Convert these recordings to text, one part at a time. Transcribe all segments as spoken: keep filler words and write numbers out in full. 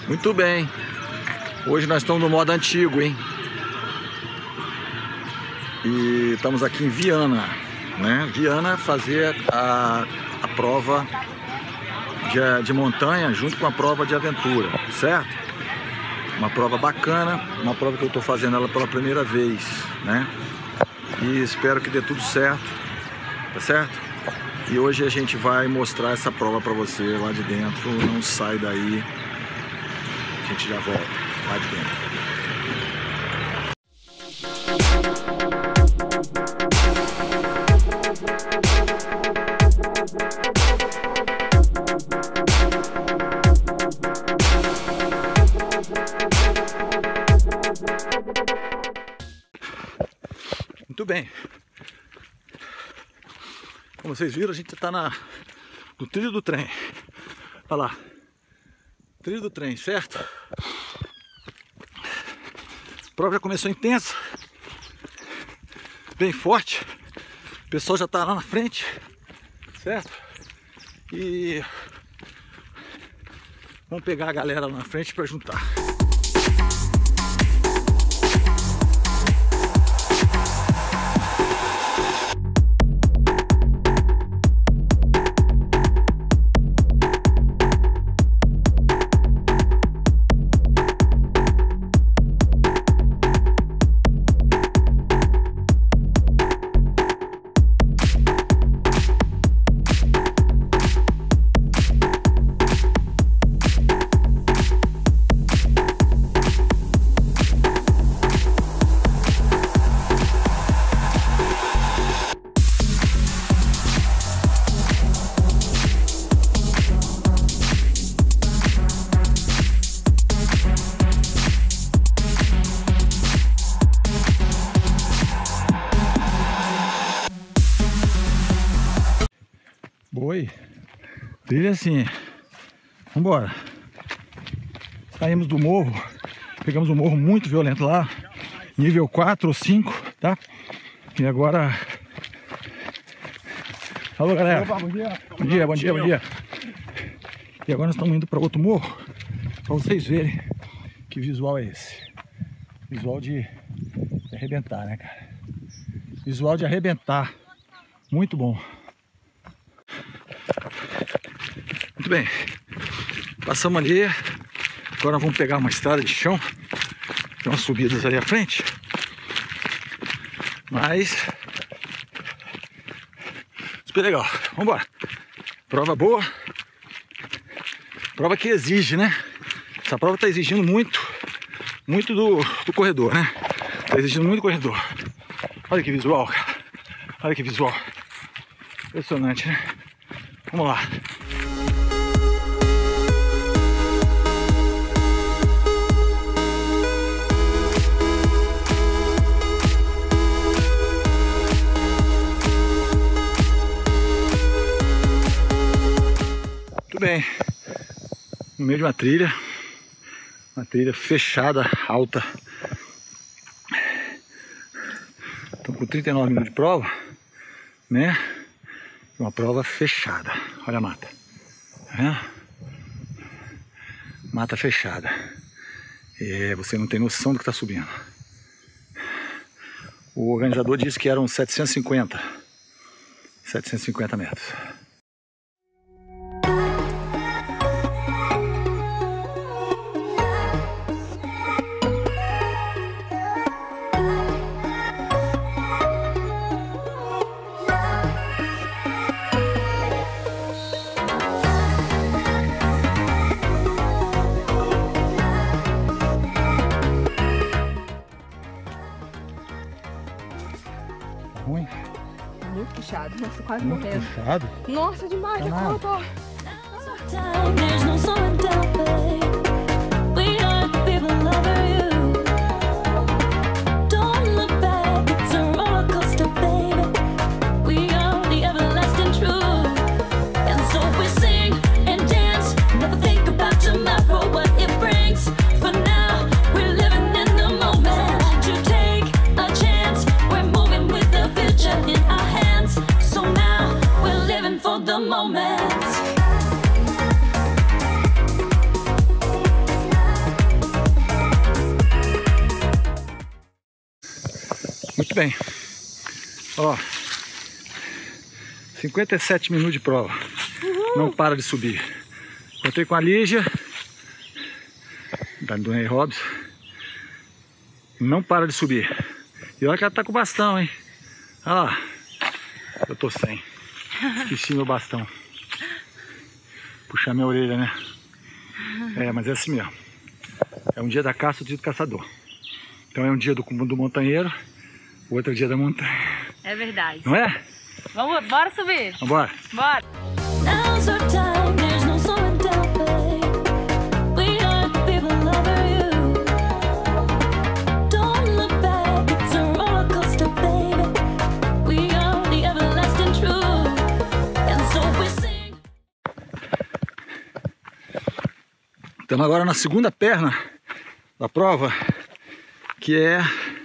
Muito bem. Hoje nós estamos no modo antigo, hein? E estamos aqui em Viana, né? Viana fazer a, a prova de, de montanha junto com a prova de aventura, certo? Uma prova bacana, uma prova que eu estou fazendo ela pela primeira vez, né? E espero que dê tudo certo, tá certo? E hoje a gente vai mostrar essa prova para você lá de dentro. Não sai daí, a gente já volta lá de dentro. Muito bem. Como vocês viram, a gente está na no trilho do trem. Olha lá, trilho do trem, certo? A prova já começou intensa, bem forte. O pessoal já está lá na frente, certo? E vamos pegar a galera lá na frente para juntar. Boi, trilha assim, vambora. Saímos do morro, pegamos um morro muito violento lá, nível quatro ou cinco, tá? E agora... Alô, galera. Opa, bom dia. Bom dia, bom dia, bom dia. E agora nós estamos indo para outro morro, para vocês verem que visual é esse. Visual de, de arrebentar, né, cara? Visual de arrebentar, muito bom. Muito bem, passamos ali, agora vamos pegar uma estrada de chão, tem umas subidas ali à frente, mas super legal, vamos embora. Prova boa, prova que exige, né? Essa prova está exigindo muito, muito do, do corredor, né? Está exigindo muito do corredor. Olha que visual, cara, olha que visual, impressionante, né? Vamos lá. Muito bem, no meio de uma trilha, uma trilha fechada, alta. Estamos com trinta e nove minutos de prova, né? Uma prova fechada. Olha a mata, tá vendo? Mata fechada. É, você não tem noção do que está subindo. O organizador disse que eram setecentos e cinquenta metros. Ruim? Muito puxado, nossa, quase Muito morrendo. puxado? Nossa, demais, Tá já nada. contou. In our hands, so now we're living for the moment. bem. Ó, cinquenta e sete minutos de prova. Uhul. Não para de subir. Encontrei com a Lígia, da Dona Robson. Não para de subir. E olha que ela tá com o bastão, hein? Olha lá. Eu tô sem. Esqueci meu bastão. Puxar minha orelha, né? É, mas é assim mesmo. É um dia da caça, outro dia do caçador. Então é um dia do, do montanheiro, o outro é o dia da montanha. É verdade. Não é? Vamos, bora subir. Vambora. Bora. Estamos agora na segunda perna da prova, que é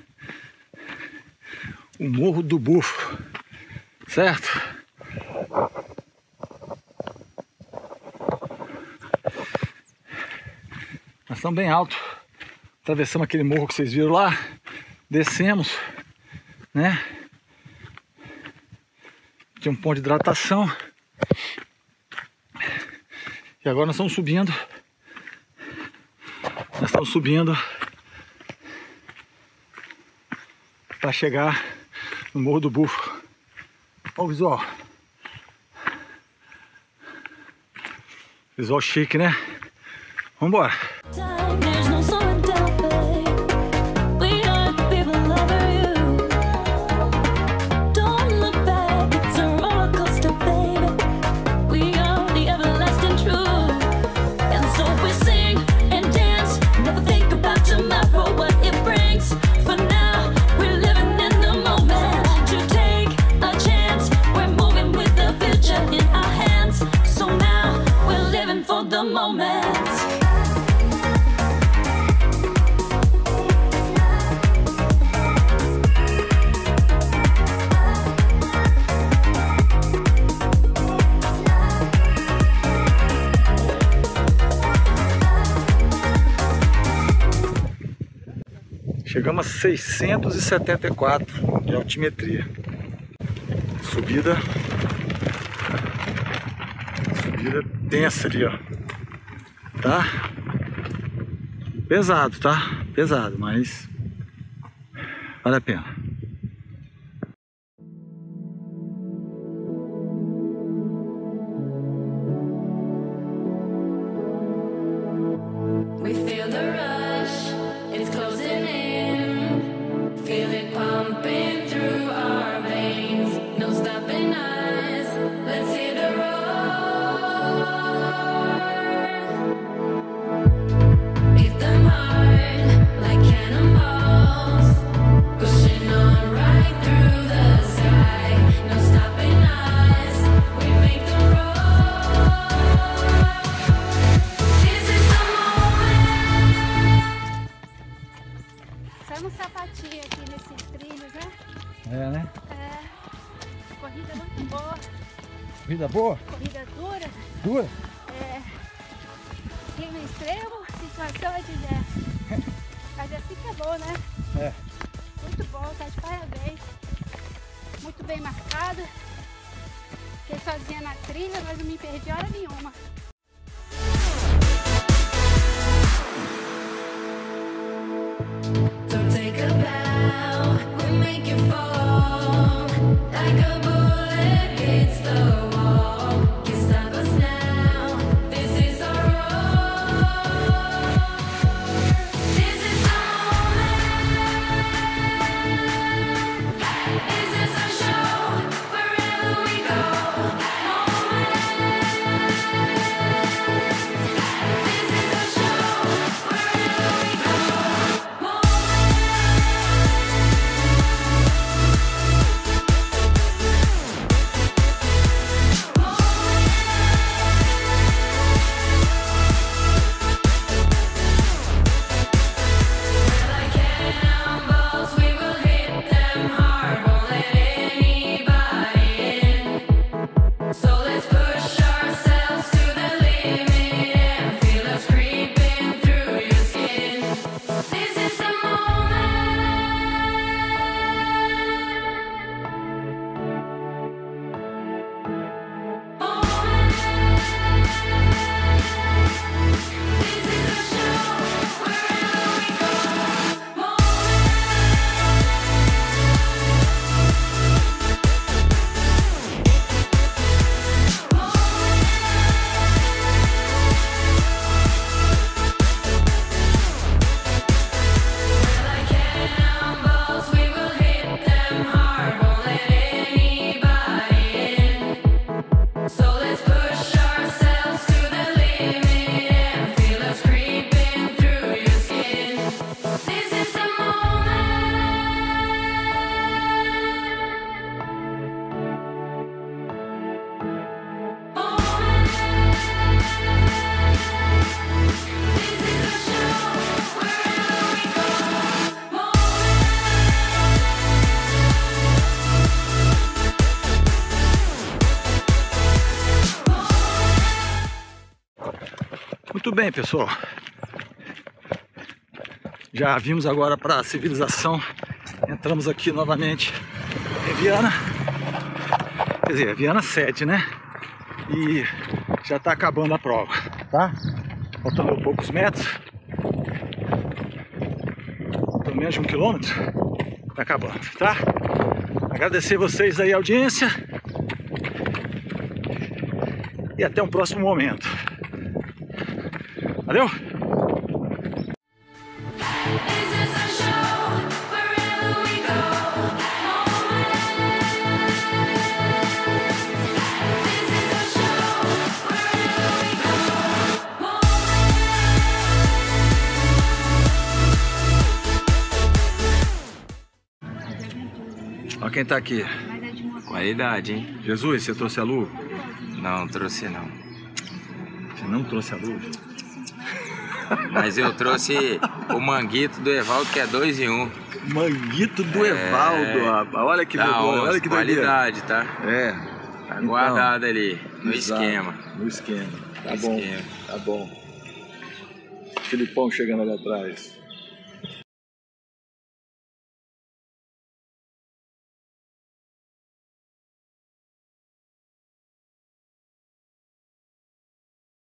o Morro do Bufo, certo? Nós estamos bem alto, atravessamos aquele morro que vocês viram lá, descemos, né? Tinha um ponto de hidratação e agora nós estamos subindo. Nós estamos subindo para chegar no Morro do Bufo. Olha o visual. Visual chique, né? Vamos embora. Chegamos a seiscentos e setenta e quatro de altimetria. Subida. Subida tensa ali, ó. Tá? Pesado, tá? Pesado, mas vale a pena. Um sapatinho aqui nesses trilhos, né? É, né? É. Corrida muito boa. Corrida boa? Corrida dura. Dura? É. Clima extremo, situação adversa. Mas assim que é bom, né? É. Muito bom, tá de parabéns. Muito bem marcado. Fiquei sozinha na trilha, mas não me perdi hora nenhuma. Is Muito bem, pessoal. Já vimos agora para a civilização. Entramos aqui novamente em Viana. Quer dizer, Viana sete, né? E já está acabando a prova, tá? Faltando poucos metros. Pelo menos um quilômetro. Tá acabando, tá? Agradecer vocês aí a audiência. E até um próximo momento. Valeu? Olha quem tá aqui. Qualidade, hein? Jesus, você trouxe a luva? Não, trouxe não. Você não trouxe a luva? Mas eu trouxe o manguito do Evaldo, que é dois em um. Manguito do é... Evaldo, rapaz. Olha que tá vergonha, olha que qualidade, doideira. tá? É. Tá então, guardado ali, no exato, esquema. No esquema. Tá no bom, esquema. tá bom. Filipão chegando ali atrás.